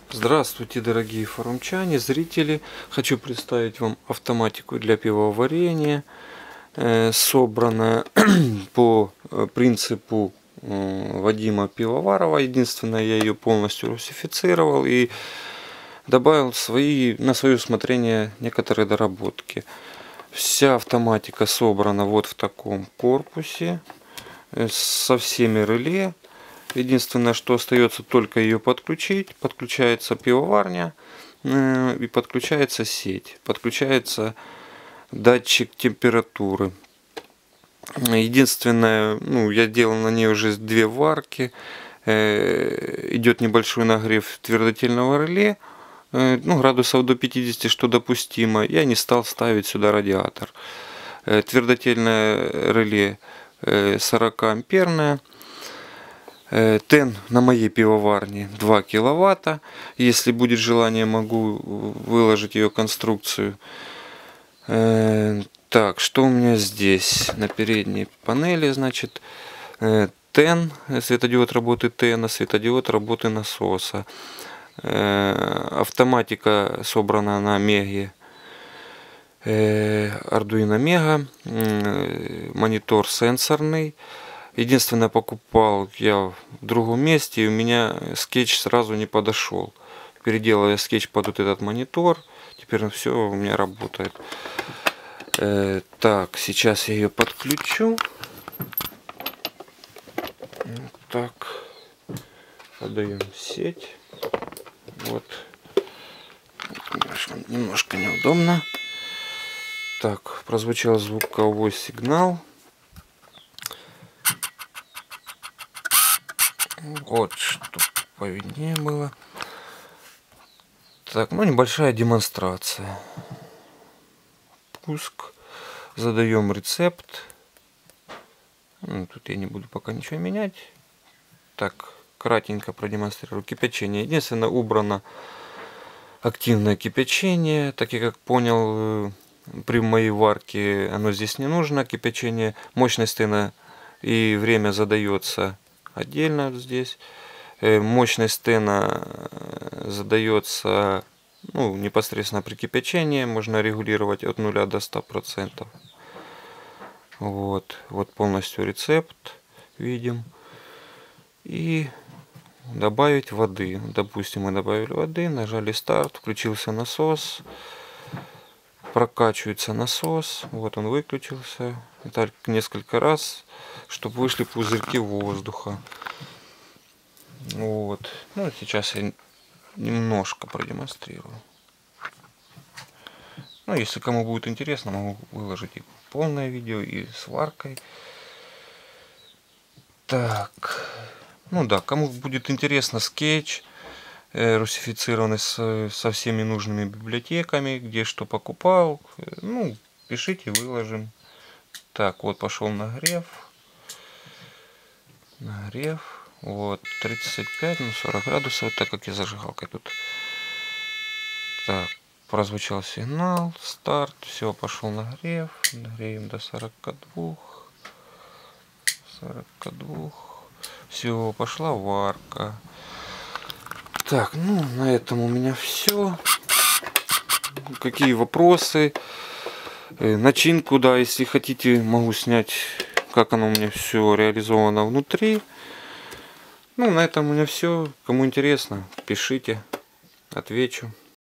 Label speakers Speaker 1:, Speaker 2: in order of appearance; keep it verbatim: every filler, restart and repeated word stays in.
Speaker 1: Здравствуйте, дорогие форумчане, зрители! Хочу представить вам автоматику для пивоварения, э, собранная по принципу э, Вадима Пивоварова. Единственное, я ее полностью русифицировал и добавил свои, на свое усмотрение некоторые доработки. Вся автоматика собрана вот в таком корпусе э, со всеми реле. Единственное, что остается, только ее подключить. Подключается пивоварня э, и подключается сеть. Подключается датчик температуры. Единственное, ну, я делал на ней уже две варки. Э, идет небольшой нагрев твердотельного реле. Э, ну, градусов до пятидесяти, что допустимо. Я не стал ставить сюда радиатор. Э, твердотельное реле э, сорок амперное. Тен на моей пивоварне два киловатта. Если будет желание, могу выложить ее конструкцию. Так, что у меня здесь? На передней панели, значит, Тен, светодиод работы Тена, светодиод работы насоса. Автоматика собрана на Меге. Arduino Mega. Монитор сенсорный. Единственное, покупал я в другом месте, и у меня скетч сразу не подошел. Переделал я скетч под вот этот монитор. Теперь все у меня работает. Э, так, сейчас я ее подключу. Так, подаем сеть. Вот. Немножко, немножко неудобно. Так, прозвучал звуковой сигнал. Вот, чтобы повиднее было. Так, ну небольшая демонстрация. Пуск. Задаем рецепт. Ну, тут я не буду пока ничего менять. Так, кратенько продемонстрирую. Кипячение. Единственное, убрано активное кипячение. Так я как понял, при моей варке оно здесь не нужно. Кипячение. Мощность тена и время задается отдельно здесь. Мощность тена задается, ну, непосредственно при кипячении. Можно регулировать от нуля до ста процентов. Вот, вот полностью рецепт видим. И добавить воды. Допустим, мы добавили воды, нажали старт, включился насос. Прокачивается насос. Вот он выключился. Так несколько раз, чтобы вышли пузырьки воздуха. Вот. Ну, сейчас я немножко продемонстрирую. Ну, если кому будет интересно, могу выложить и полное видео, и с варкой. Так. Ну да, кому будет интересно скетч, э, русифицированный с, со всеми нужными библиотеками, где что покупал, э, ну, пишите, выложим. Так, вот пошел нагрев. Нагрев. Вот, тридцать пять, ну, сорок градусов, так как я зажигалкой тут. Так, прозвучал сигнал, старт, все, пошел нагрев. Нагреем до сорока двух. сорока двух. Все, пошла варка. Так, ну, на этом у меня все. Какие вопросы? Начинку, да, если хотите, могу снять, как оно у меня все реализовано внутри. Ну, на этом у меня все. Кому интересно, пишите, отвечу.